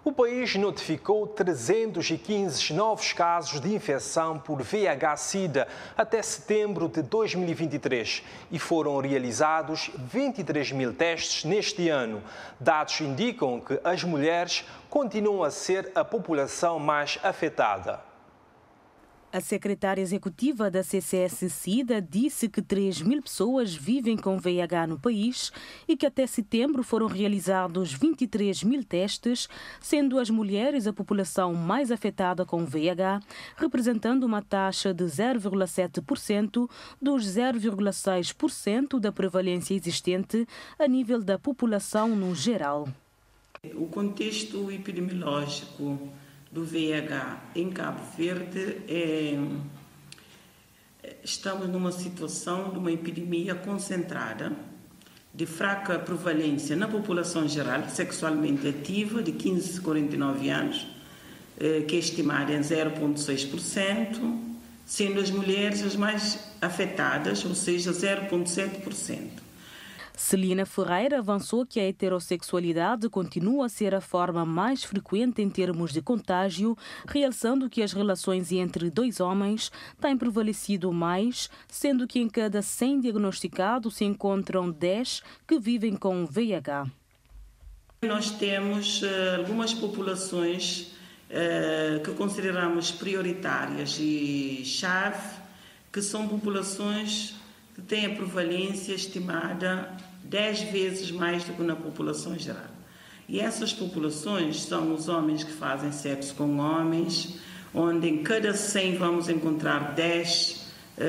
O país notificou 315 novos casos de infecção por VIH-Sida até setembro de 2023 e foram realizados 23 mil testes neste ano. Dados indicam que as mulheres continuam a ser a população mais afetada. A secretária executiva da CCS-SIDA disse que 3 mil pessoas vivem com VIH no país e que até setembro foram realizados 23 mil testes, sendo as mulheres a população mais afetada com VIH, representando uma taxa de 0,7% dos 0,6% da prevalência existente a nível da população no geral. O contexto epidemiológico do VIH em Cabo Verde estamos numa situação de uma epidemia concentrada, de fraca prevalência na população geral, sexualmente ativa, de 15 a 49 anos, que é estimada em 0,6%, sendo as mulheres as mais afetadas, ou seja, 0,7%. Celina Ferreira avançou que a heterossexualidade continua a ser a forma mais frequente em termos de contágio, realçando que as relações entre dois homens têm prevalecido mais, sendo que em cada 100 diagnosticados se encontram 10 que vivem com VIH. Nós temos algumas populações que consideramos prioritárias e chave, que são populações que têm a prevalência estimada 10 vezes mais do que na população geral. E essas populações são os homens que fazem sexo com homens, onde em cada 100 vamos encontrar 10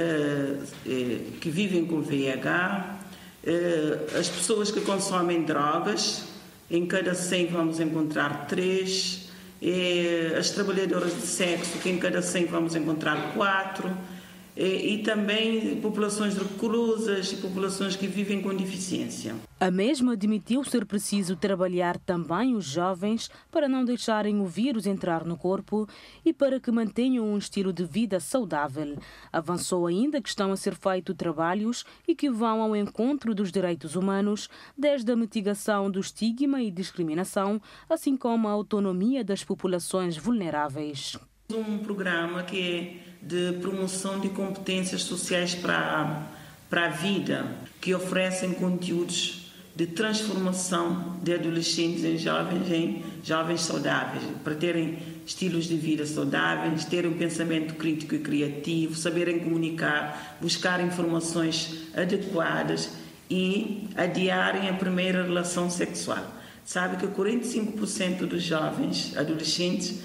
que vivem com VIH, as pessoas que consomem drogas, em cada 100 vamos encontrar 3, as trabalhadoras de sexo, que em cada 100 vamos encontrar 4, e também populações reclusas e populações que vivem com deficiência. A mesma admitiu ser preciso trabalhar também os jovens para não deixarem o vírus entrar no corpo e para que mantenham um estilo de vida saudável. Avançou ainda que estão a ser feitos trabalhos e que vão ao encontro dos direitos humanos, desde a mitigação do estigma e discriminação, assim como a autonomia das populações vulneráveis. Um programa que é de promoção de competências sociais para a vida, que oferecem conteúdos de transformação de adolescentes em jovens saudáveis, para terem estilos de vida saudáveis, terem um pensamento crítico e criativo, saberem comunicar, buscar informações adequadas e adiarem a primeira relação sexual. Sabe que 45% dos jovens adolescentes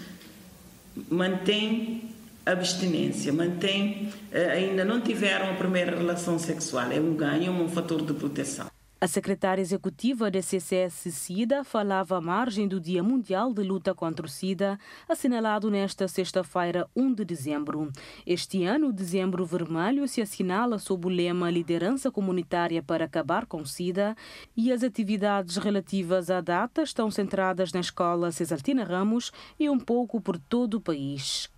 mantém abstinência, ainda não tiveram a primeira relação sexual. É um ganho, um fator de proteção. A secretária executiva da CCS-SIDA falava à margem do Dia Mundial de Luta contra o SIDA, assinalado nesta sexta-feira, 1 de dezembro. Este ano, o Dezembro Vermelho se assinala sob o lema Liderança Comunitária para Acabar com o SIDA e as atividades relativas à data estão centradas na Escola Cesaltina Ramos e um pouco por todo o país.